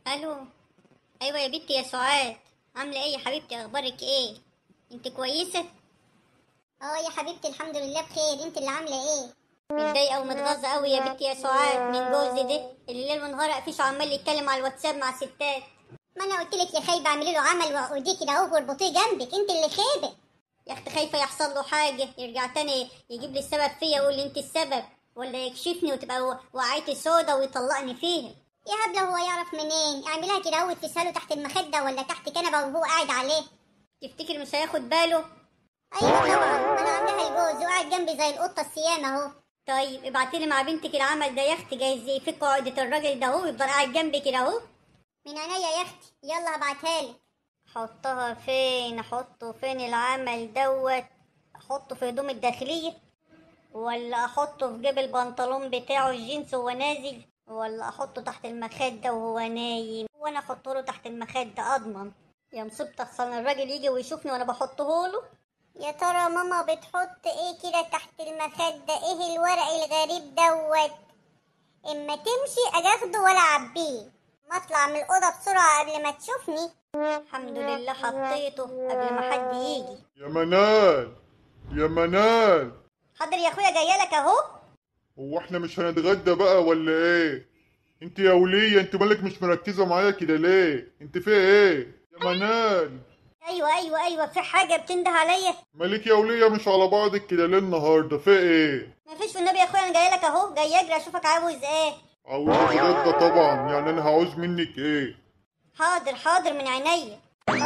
الو. ايوه يا بنتي يا سعاد، عامله ايه يا حبيبتي؟ اخبارك ايه؟ انت كويسه؟ اه يا حبيبتي الحمد لله بخير. انت اللي عامله ايه؟ متضايقه ومتغاظه قوي يا بنتي يا سعاد من جوزي ده اللي ليل ونهار قفيش وعمال يتكلم على الواتساب مع ستات. ما انا قلت لك يا خايبه اعملي له عمل واوديه كده اهو واربطيه جنبك، انت اللي خايبه. يا اختي خايفه يحصل له حاجه يرجع تاني يجيب لي السبب فيا ويقول لي انت السبب، ولا يكشفني وتبقى وقعتي سودا ويطلقني فيها. يا هبله هو يعرف منين؟ اعملها كده اهو وتفسها له تحت المخده ولا تحت كنبه وهو قاعد عليه. تفتكر مش هياخد باله؟ ايوه طبعا، ما انا عندها الجوز وقاعد جنبي زي القطه السيام اهو. طيب ابعتيلي مع بنتك العمل ده يا اختي، جايز يفك عقده الراجل ده اهو يفضل قاعد جنبي كده اهو. من عينيا يا اختي، يلا هبعتها لك. احطها فين؟ احطه فين العمل دوت؟ احطه في هدوم الداخليه، ولا احطه في جيب البنطلون بتاعه الجينز وهو نازل، ولا احطه تحت المخده وهو نايم؟ وانا احطه له تحت المخده اضمن؟ يا مصيبتي احسن الراجل يجي ويشوفني وانا بحطه له. يا ترى ماما بتحط ايه كده تحت المخده؟ ايه الورق الغريب دوت؟ اما تمشي اجي اخده ولا اعبيه، ما اطلع من الاوضه بسرعه قبل ما تشوفني. الحمد لله حطيته قبل ما حد يجي. يا منال، يا منال، حاضر يا اخويا جايه لك اهو. هو احنا مش هنتغدى بقى ولا ايه؟ انت يا ولية، انت مالك مش مركزة معايا كده ليه؟ انت في ايه؟ يا منال، ايوه في حاجه بتنده عليا؟ مالك يا ولية مش على بعضك كده ليه النهاردة؟ في ايه؟ مفيش والنبي يا اخويا، انا جايه لك اهو، جاي اجري اشوفك عاوز ايه. عاوز اتغدى طبعا، يعني انا هعوز منك ايه؟ حاضر من عينيا.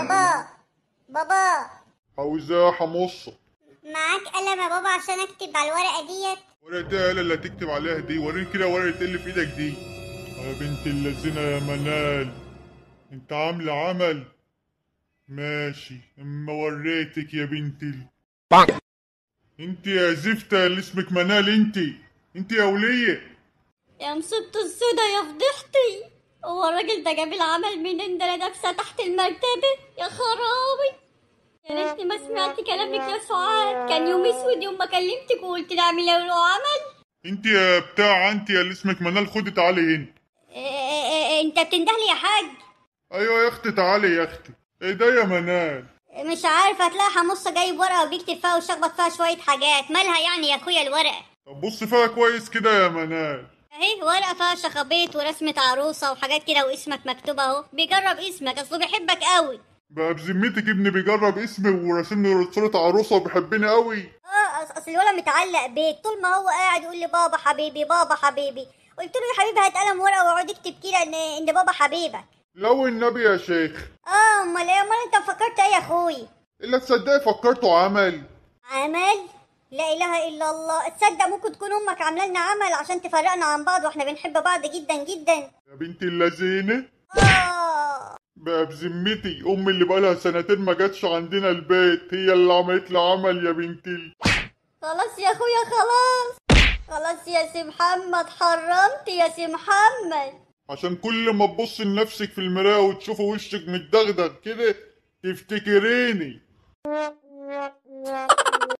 بابا عاوزاه يا حمصة؟ معاك قلم يا بابا عشان اكتب على الورقه ديت؟ ورقة ايه اللي هتكتب عليها دي؟ وريني كده ورقة ايه اللي في ايدك دي. يا بنت اللذينة يا منال، انت عاملة عمل؟ ماشي، اما وريتك يا بنتي. انت يا زفتة اللي اسمك منال، انت يا ولية. يا مصيبته السودا يا فضيحتي، هو الراجل ده جاب العمل منين؟ ده انا لابسه تحت المرتبه يا خرابي. يا ريتني ما سمعت كلامك يا سعاد، كان يوم اسود يوم ما كلمتك وقلت لي اعمل له عمل. انت يا بتاع، انت يا اللي اسمك منال، خدي تعالي هنا. انت بتندهلي يا حاج؟ ايوه يا اختي تعالي يا اختي. ايه ده يا منال؟ مش عارفه، هتلاقي حمصه جايب ورقه وبيكتب فيها وشخبط فيها شويه حاجات، مالها يعني يا اخويا الورقه؟ طب بص فيها كويس كده يا منال. اهي ورقه فيها شخابيط ورسمه عروسه وحاجات كده واسمك مكتوب اهو، بيجرب اسمك اصله بيحبك قوي. بقى بذمتك ابني بيجرب اسمي وراسمني صورة عروسة وبيحبني قوي؟ اصل الولد متعلق بيك، طول ما هو قاعد يقول لي بابا حبيبي بابا حبيبي. قلت له يا حبيبي هات قلم ورقه واقعد اكتب كده ان بابا حبيبك. لو النبي يا شيخ. امال ايه؟ امال انت فكرت ايه يا اخوي؟ الا تصدقي فكرته عمل. عمل؟ لا اله الا الله، تصدق ممكن تكون امك عامله لنا عمل عشان تفرقنا عن بعض واحنا بنحب بعض جدا جدا. يا بنت اللذينة، اه. بقى بذمتي امي اللي بقالها سنتين ما جاتش عندنا البيت هي اللي عملت لي عمل يا بنتي. خلاص يا اخويا خلاص. خلاص يا سي محمد، حرمت يا سي محمد. عشان كل ما تبص لنفسك في المراية وتشوفي وشك متدغدغ كده تفتكريني.